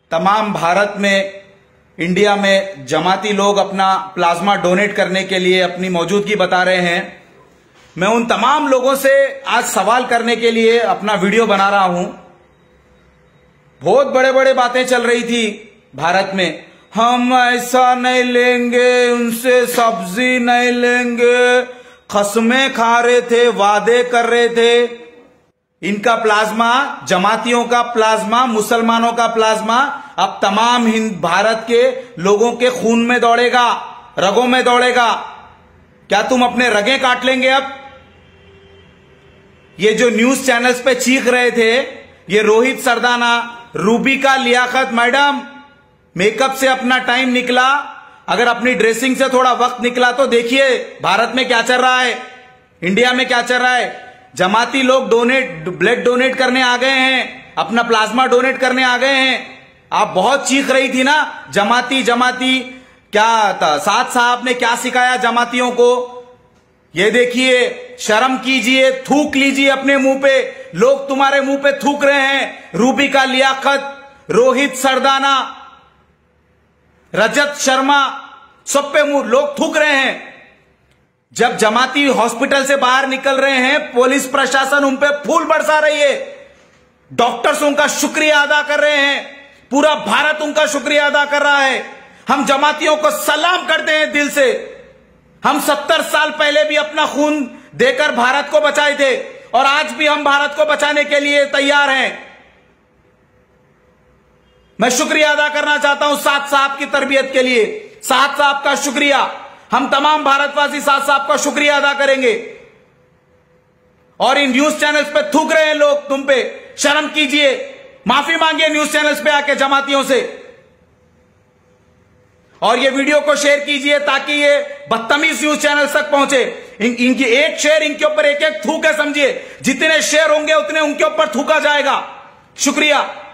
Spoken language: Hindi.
तमाम भारत में, इंडिया में जमाती लोग अपना प्लाज्मा डोनेट करने के लिए अपनी मौजूदगी बता रहे हैं। मैं उन तमाम लोगों से आज सवाल करने के लिए अपना वीडियो बना रहा हूं। बहुत बड़े बड़े बातें चल रही थी भारत में, हम ऐसा नहीं लेंगे, उनसे सब्जी नहीं लेंगे, खस्में खा रहे थे, वादे कर रहे थे। इनका प्लाज्मा, जमातियों का प्लाज्मा, मुसलमानों का प्लाज्मा अब तमाम भारत के लोगों के खून में दौड़ेगा, रगों में दौड़ेगा। क्या तुम अपने रगें काट लेंगे अब? ये जो न्यूज चैनल्स पे चीख रहे थे, ये रोहित सरदाना, रूबिका लियाकत मैडम, मेकअप से अपना टाइम निकला, अगर अपनी ड्रेसिंग से थोड़ा वक्त निकला तो देखिए भारत में क्या चल रहा है, इंडिया में क्या चल रहा है। जमाती लोग ब्लड डोनेट करने आ गए हैं, अपना प्लाज्मा डोनेट करने आ गए हैं। आप बहुत चीख रही थी ना, जमाती जमाती। क्या था, साथ साहब ने क्या सिखाया जमातियों को? ये देखिए, शर्म कीजिए, थूक लीजिए अपने मुंह पे। लोग तुम्हारे मुंह पे थूक रहे हैं। रूबिका लियाकत, रोहित सरदाना, रजत शर्मा, सब पे मुंह लोग थूक रहे हैं। जब जमाती हॉस्पिटल से बाहर निकल रहे हैं, पुलिस प्रशासन उन पे फूल बरसा रही है, डॉक्टर्स उनका शुक्रिया अदा कर रहे हैं, पूरा भारत उनका शुक्रिया अदा कर रहा है। हम जमातियों को सलाम करते हैं दिल से। हम 70 साल पहले भी अपना खून देकर भारत को बचाए थे और आज भी हम भारत को बचाने के लिए तैयार हैं। मैं शुक्रिया अदा करना चाहता हूं साद साहब की तरबियत के लिए। साद साहब का शुक्रिया, हम तमाम भारतवासी साद साहब का शुक्रिया अदा करेंगे। और इन न्यूज चैनल्स पे थूक रहे हैं लोग तुम पे, शर्म कीजिए, माफी मांगिए न्यूज चैनल्स पे आके जमातियों से। और ये वीडियो को शेयर कीजिए ताकि ये बदतमीज न्यूज चैनल तक पहुंचे। इनकी एक शेयर इनके ऊपर एक एक थूक है, समझिए। जितने शेयर होंगे उतने उनके ऊपर थूका जाएगा। शुक्रिया।